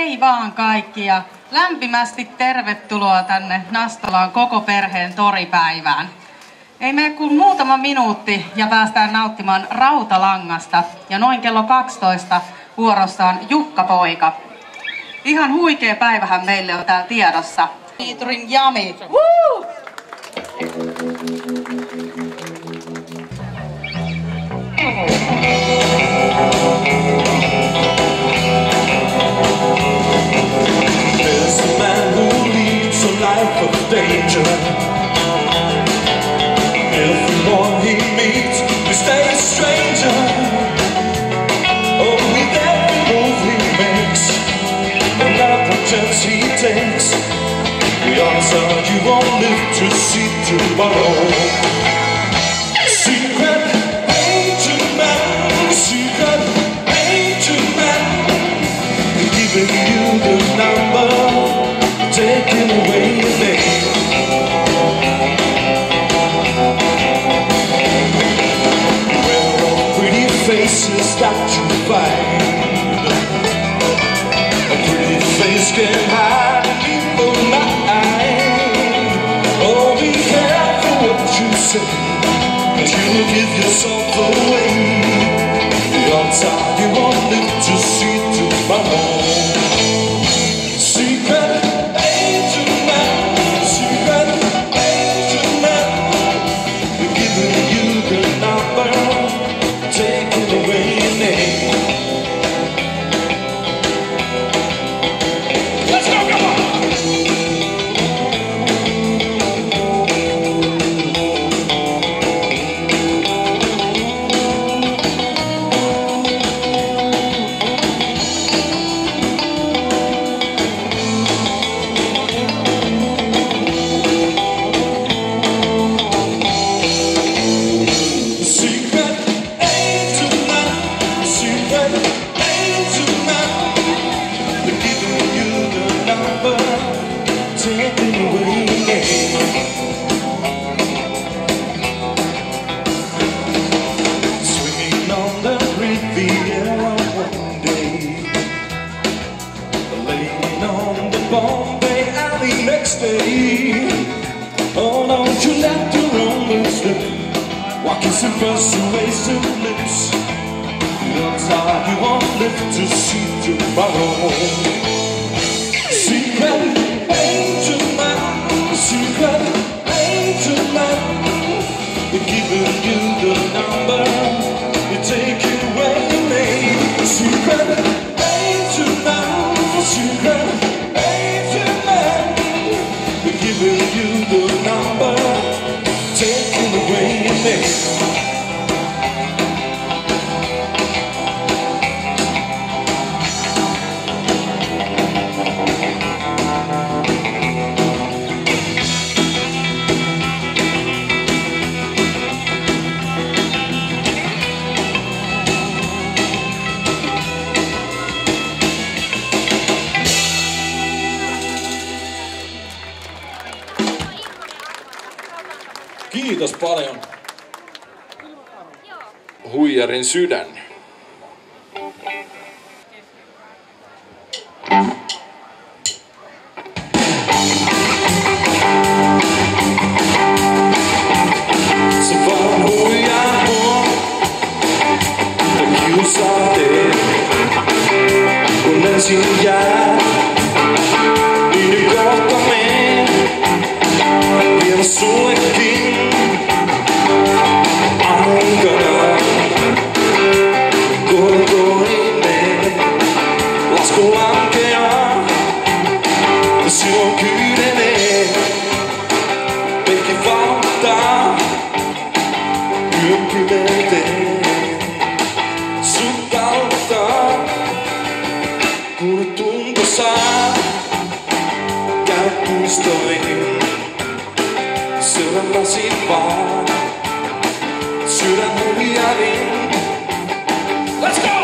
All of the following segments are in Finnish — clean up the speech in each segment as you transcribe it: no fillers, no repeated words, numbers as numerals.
Hei vaan kaikki ja lämpimästi tervetuloa tänne Nastolaan koko perheen toripäivään. Ei mene kuin muutama minuutti ja päästään nauttimaan Rautalangasta ja noin kello 12 vuorossa on Jukka-poika. Ihan huikea päivähän meille on täällä tiedossa. Featuring Jami. Woo! There's a man who leads a life of danger. Everyone he meets is a stranger. Oh, with every move he makes, another chance he takes, the odds are you won't live to see tomorrow. Secret agent man, secret agent man, giving you the number, taking away your name. Where are pretty faces that you find? A pretty face can hide an evil mind. Oh, be careful what you say, 'cause you will give yourself away. The odds are you won't live to see tomorrow. Secret agent man, secret agent man, they're giving you the number, taking away your name. Let's go, come on! Oh, don't you let the romance slip, walking some persuasive lips. The odds are you won't live to see tomorrow. Secret agent man, secret agent man, they're giving you the number, they're taking away your name. Secret agent man, secret agent man, they're giving you the number, taking away your name. Kiitos paljon. Huijarin sydän. Se vaan huijaa mua, ja kiusaa teet. Kun ensin jää, niin nyt kohta mene. Vielä sullekin aikana. Korkoineen lasku lankeaa, ja silloin kyydenee. Peikki valtaa yön pimeyteen. Sut auttaa, kun tunto saa. Käy puistoihin, seurannasi vaan. Sydän huijarin. Let's go!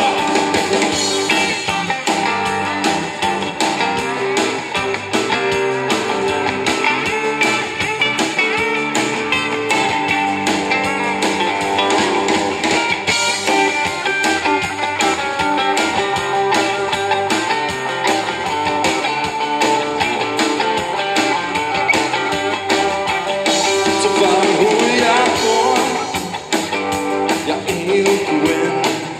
se vaan huijaa ja ilkuen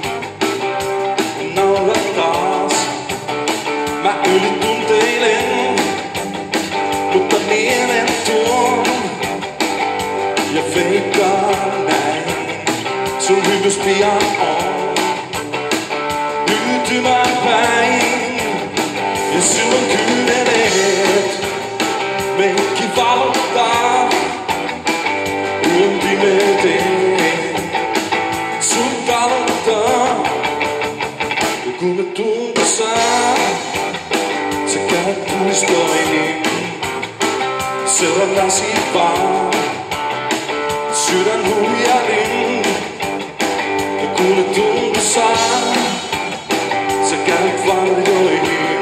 naura taas. Mä ylitunteilen, mutta mielen tuon ja veikkaan näin. Sun hyvyys pian on hyytymään päin ja silloin kyyneleet meikki valottaa yön pimeyteen. Sun valottaa ja kun me tuntosaan sä käyt muistoihin. Seurannasi vaan sydän huijarin ja kun me tuntosaan sä käyt varjoihin.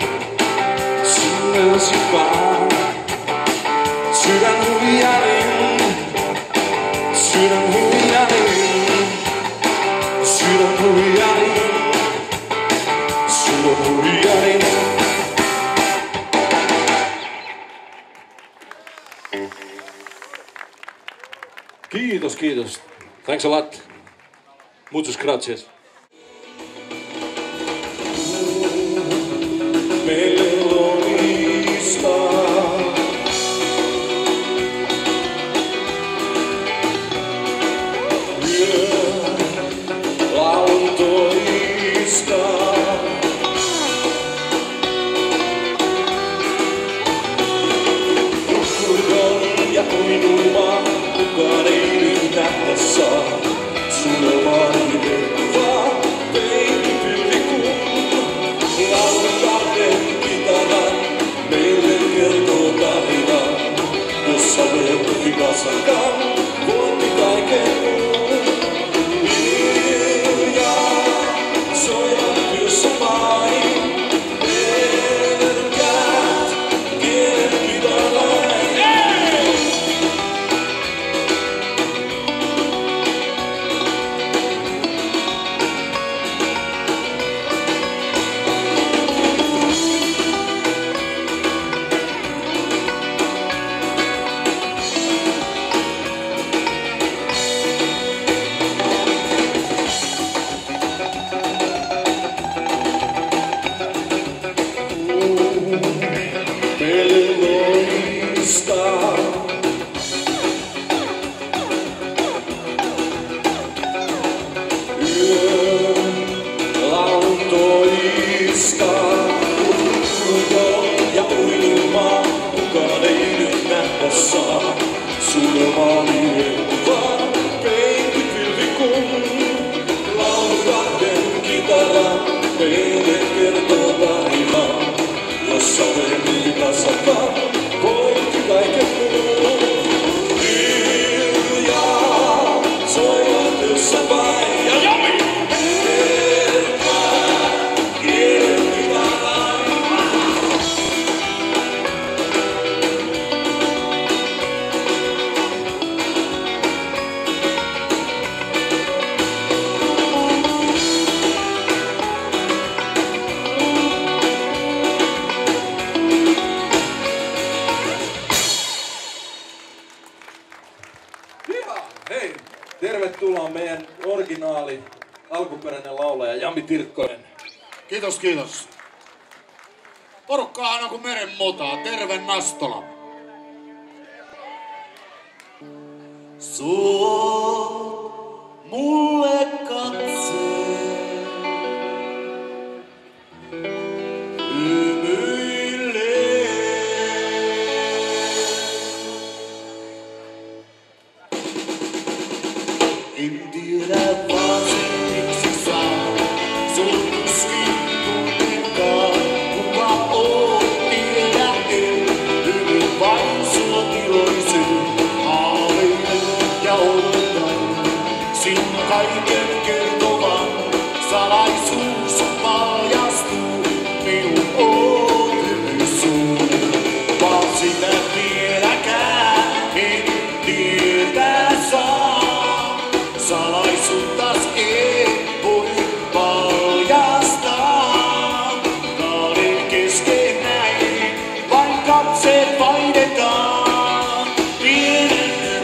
Sunnasi vaan sydän huijarin, sydän huijarin, sydän huijarin, sydän huijarin. Kiitos, kiitos. Thanks a lot. Muchas gracias. Melodista yön lautoista Nukkuudon ja uinuma kukaan ei nyt nähdä saa. Sulle varjelevaa peikipylvi kun laulukahden kitaran meille kertoo tarinan, jossa verkki kasakan voitti kaiken muun. Hiljaa soivat työssä main, herkät kielen kitarain. Melodista yön lautoista Nukkuudon ja uinuma kukaan ei nyt nähdä saa. Sulle varjelevaa peikipylvi kun laulukahden kitaran meille kertoo tarinan, jossa verkki kasakan voitti kaiken muun. Hiljaa soivat työssä vain ja jami! Herkää kielen kitarain. Hei, tervetuloa meidän originaali, alkuperäinen laulaja Jami Tirkkonen. Kiitos, kiitos. Porukkaa on kuin meren motaa. Terve Nastola. Suo mulle katseen. Hymyilee. En tiedä vaan sen miksi saa. Sun tuskin tunnekaan. Kuka oot tiedä en. Hyvin vain sua iloisen. Haaveilen ja odotan. Sinun kaiken kertovan. Salaisuus paljastuu. Minun on hymysuun. Vaan sitä vieläkään en tietää saa. Salaisuuttas ei voi paljastaa. Kahden kesken näin vain katseet vaihdetaan. Pienen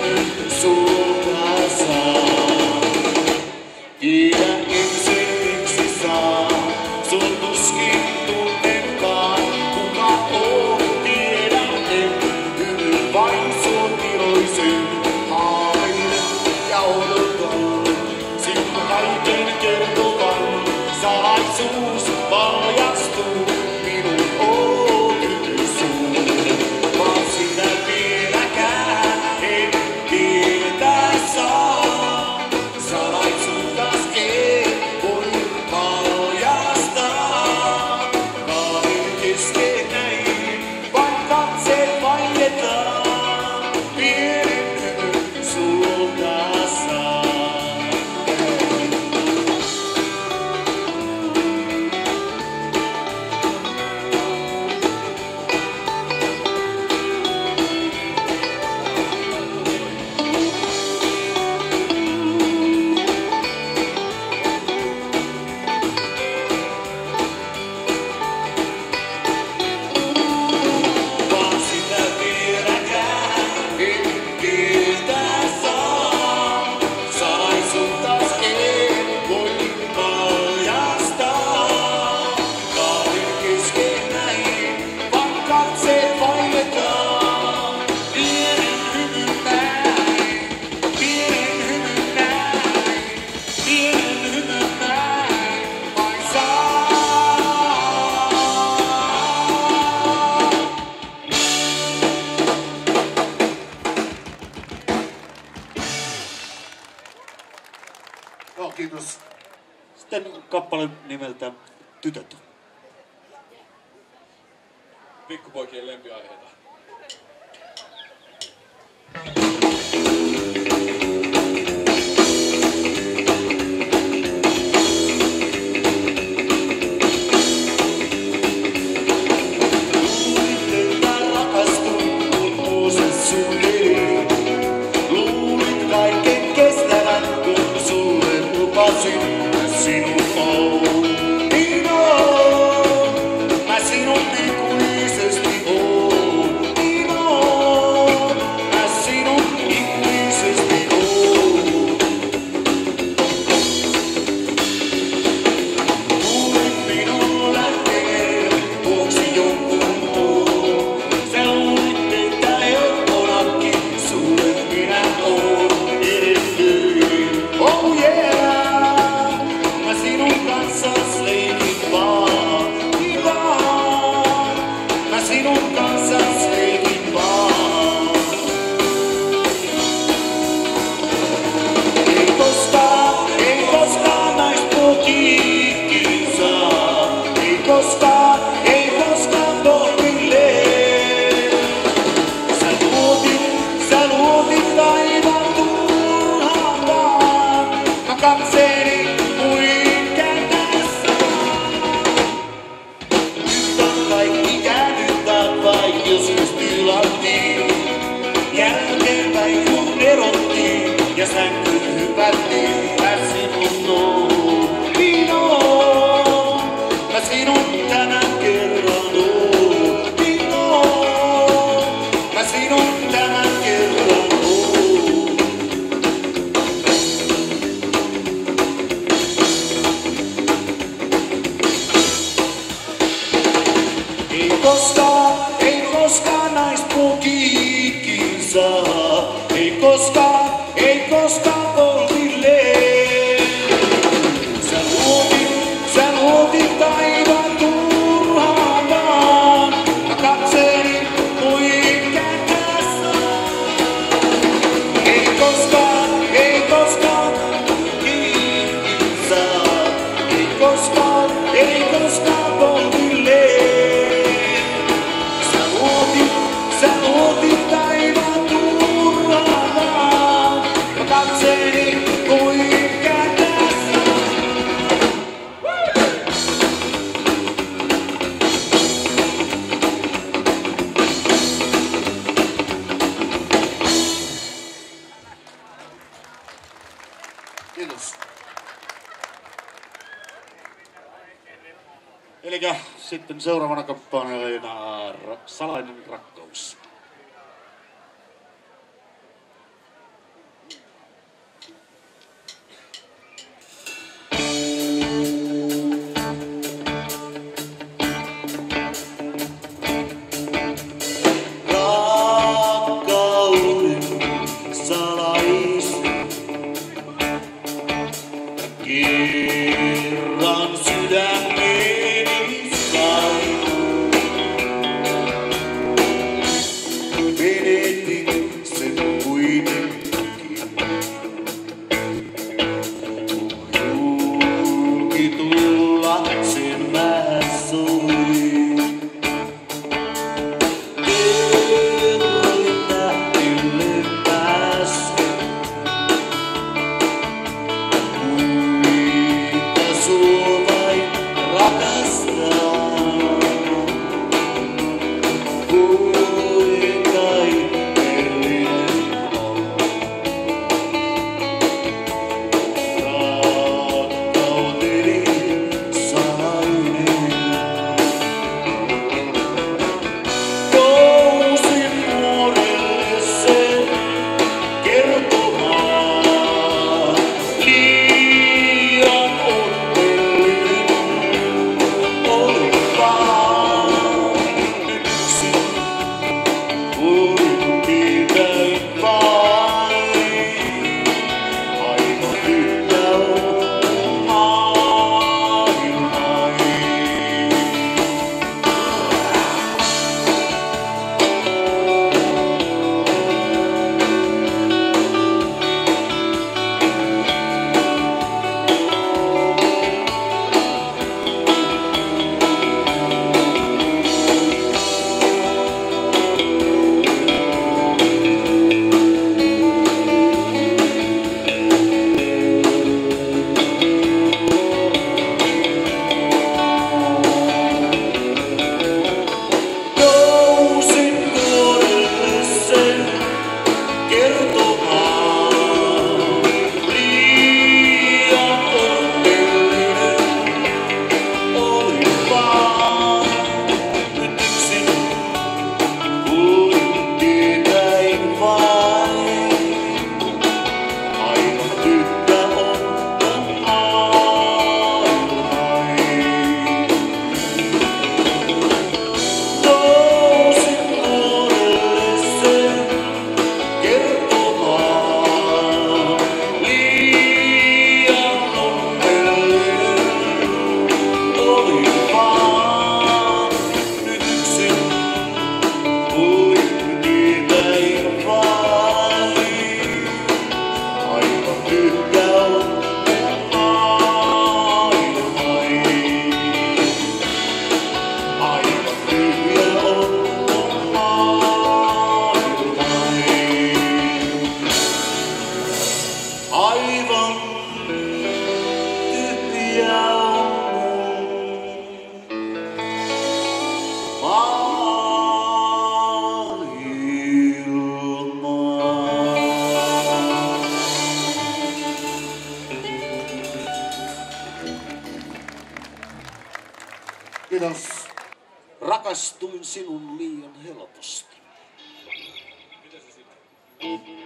Joo, kiitos. Sitten kappale nimeltä Tytöt. Pikkupoikien lempiaiheita. Elikkä sitten seuraavana kappaleena Salainen rakkaus. Rakkauden salais. Kerran sydämeni sai. Menetin sen kuitenkin. Julki tulla sen mä soin. Kerroin tähtille päästä. Kiitos. Rakastuin sinun liian helposti. Mitä se sitten?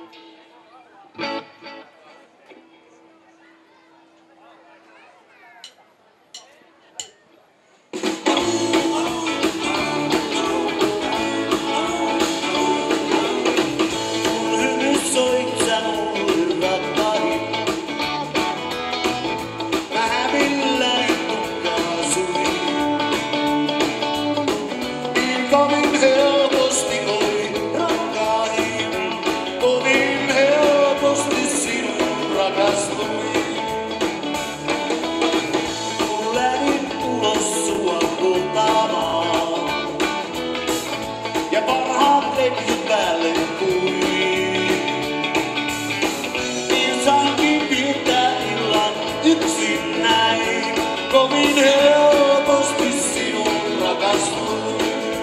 Kovin helposti sinun rakastuin.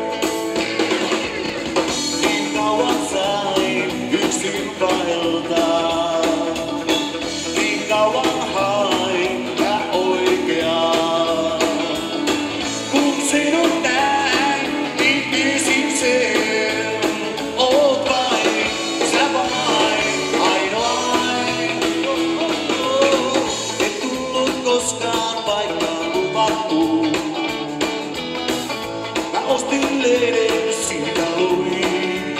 Niin kauan sain yksin vaeltaa. Niin kauan hain mä oikeaa. Kun sinut näin, niin tiesin sen. Oot vain, sä vain, ainoain. Et tullut koskaan paikkaan luvattuun. Mä ostin lehden, siitä luin.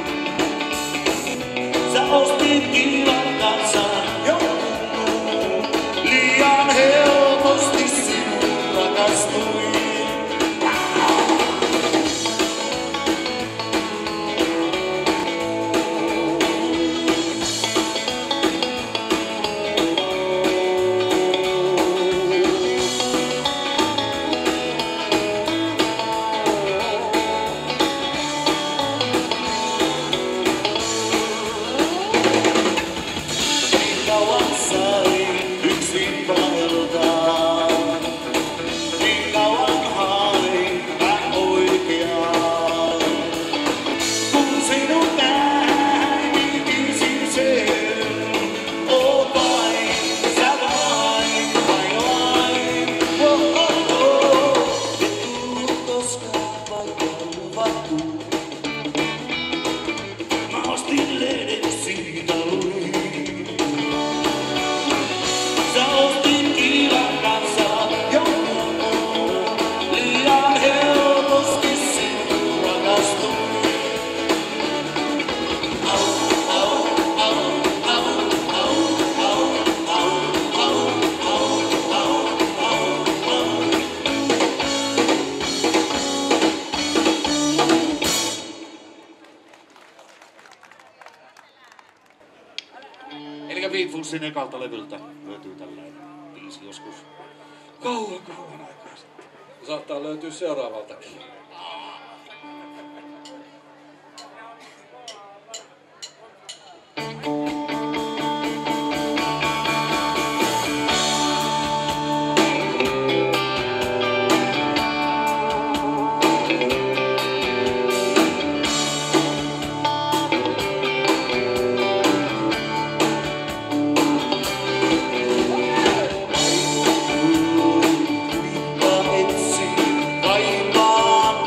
Sä ostit kivan kanssa jonkun. Liian helposti sinun rakastuin. Elikkä Beatlessin ekalta levyltä löytyy tällainen biisi joskus kauan aikaa sitten. Saattaa löytyä seuraavaltakin. Kaipaan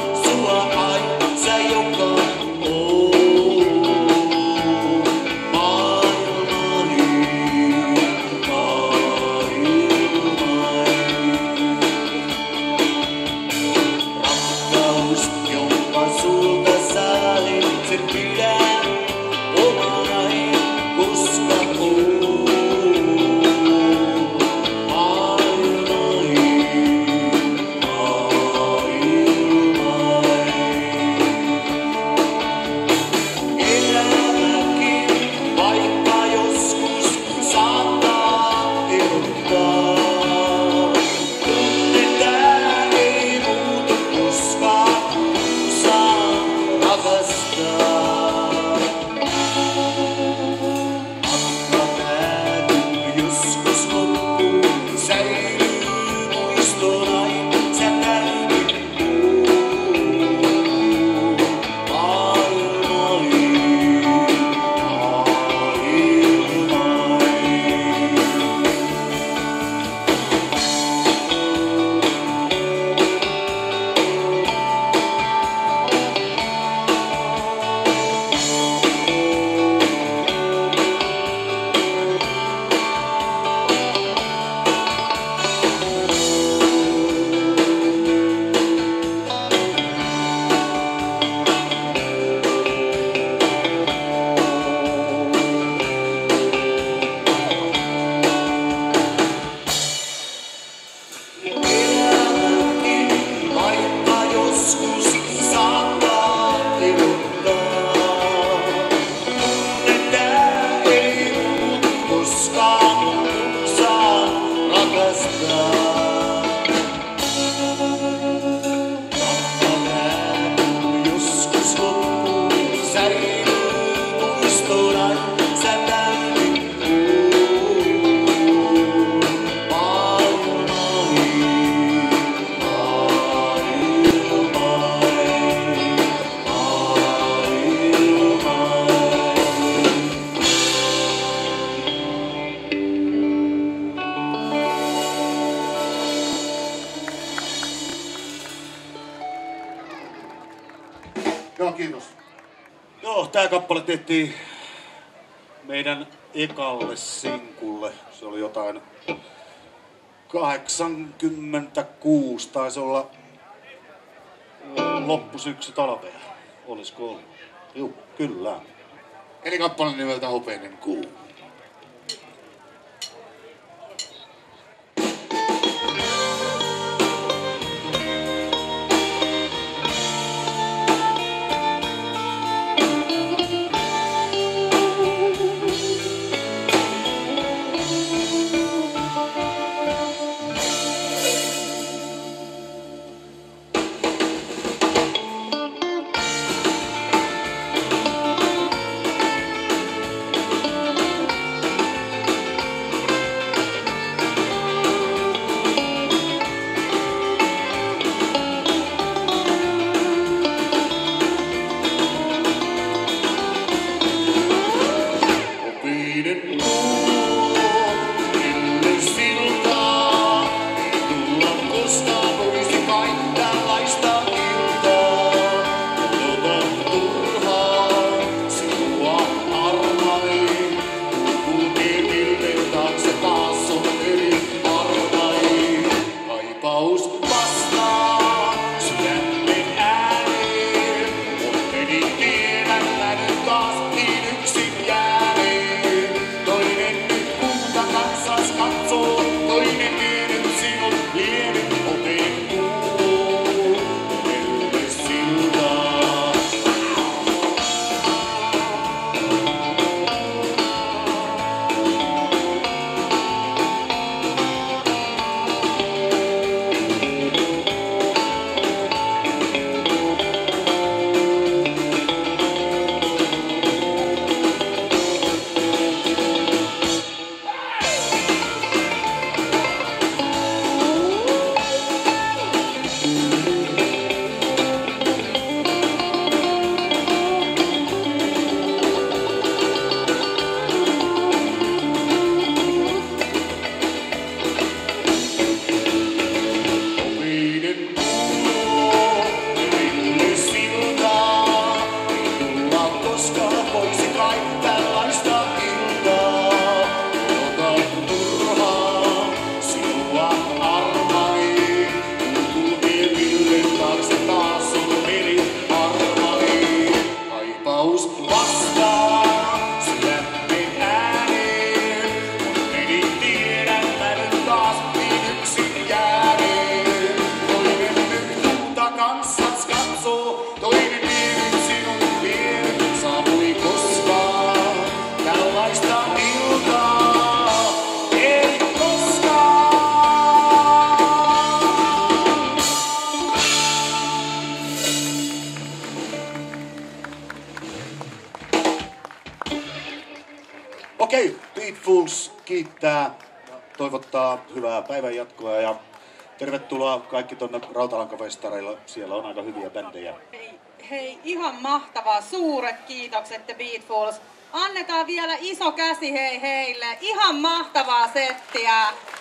tää kappale tehtiin meidän ekalle sinkulle. Se oli jotain 86, taisi olla loppusyksy talvea. Olisiko ollut? Juu, kyllä. Eli kappale nimeltä Hopeinen kuu. Okei, Beatfuls kiittää, toivottaa hyvää päivän jatkoa ja tervetuloa kaikki tonne Rautalankafestareille. Siellä on aika hyviä bändejä. Hei, ihan mahtavaa. Suuret kiitokset The Beatfuls. Annetaan vielä iso käsi heille. Ihan mahtavaa settiä.